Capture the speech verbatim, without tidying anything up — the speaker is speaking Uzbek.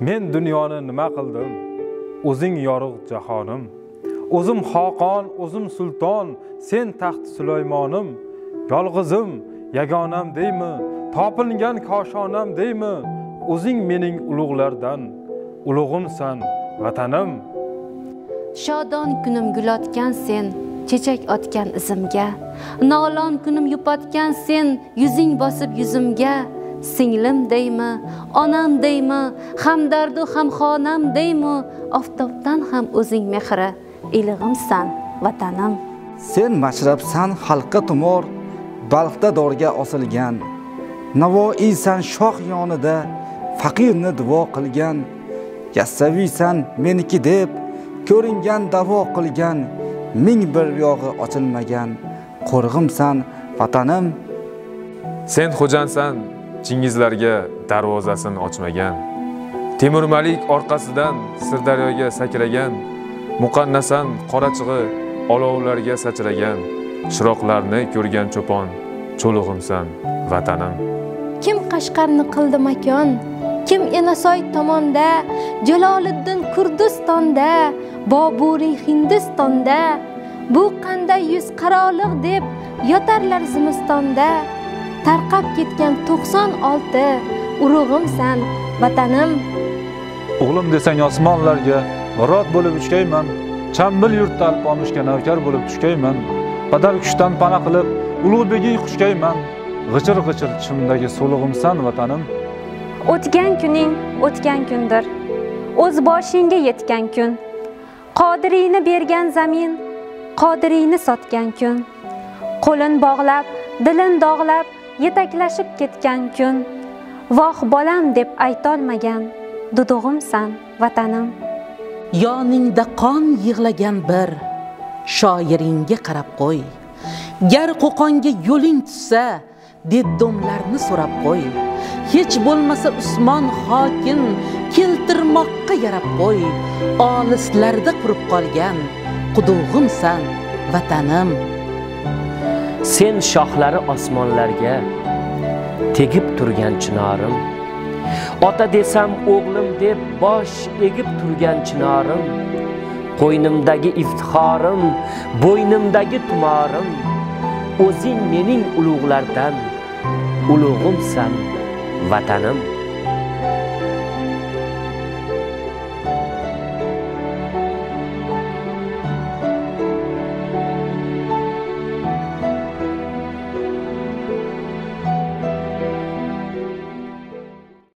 Men dunyoni nima qildim? O'zing yorug' jahonim. O'zim xoqon, o'zim sulton, sen taxt Sulaymonim. Yolg'izim, yagonam deymi? Topilgan koshonam deymi? O'zing mening ulug'lardan, ulug'imsan, vatanim. Shodon kunim gulotgan sen, chechak otgan izimga. Nolon kunim yupatgan sen, yuzing bosib yuzimga. Singlim deymi, onam deymi, hamdardu hamxonam deymi? Oftobdan ham o'zing mehri, ilig'imsan, vatanim. Sen mashrabsan xalqqa tumor, Balxda dorga osilgan. Navoiysan shoh yonida, faqirni duo qilgan. Yassaviysan meniki deb, ko'ringan davo qilgan. Ming bir yog'i ochilmagan, qo'rg'imsan, vatanim. Sen xo'jansan, Chingizlarga darvozasini ochmagan. Temur Malik orqasidan Sirdaryoga sakragan. Muqannasan qorachig'i olovlarga sachragan. Chiroqlarni ko'rgan cho'pon, cho'lug'imsan, vatanim. Kim Qashqarni qildi makon, kim Enasoy tomonda, Jaloliddin Kurdistonda, Boburiy Hindistonda, bu qanday yuz qaroliq deb yotarlar zimistonda. Tarqab ketgan to'qson olti urug'imsan, vatanim. O'g'lim desang osmonlarga g'irot bo'lib uchgayman, chambil yurtda alpomishga navkar bo'lib tushgayman. Badal kuchdan pana qilib ulug'begiy quchgayman, g'ichir g'ichir chimdagi so'lig'imsan, vatanim. O'tgan kuning o'tgan kundir, o'z boshingga yetgan kun. Qodiriyni bergan zamin, Qodiriyni sotgan kun. Qo'lin bog'lab, dilin dog'lab, yetaklashib ketgan kun. Voh bolam deb aytolmagan, dudug'imsan, vatanim. Yoningda qon yig'lagan bir shoiringga qarab qo'y. Gar Qo'qonga yo'ling tushsa, deddomlarni so'rab qo'y. Hech bo'lmasa Usmon hokim keltirmoqqa yarab qo'y. Olislarda qurib qolgan qudug'imsan, vatanim. Sen shohlari osmonlarga tegib turgan chinorim. Ota desam o'g'lim deb bosh egib turgan chinorim. Qo'ynimdagi iftixorim, bo'ynimdagi tumorim. O'zing mening ulug'lardan, ulug'imsan, vatanim.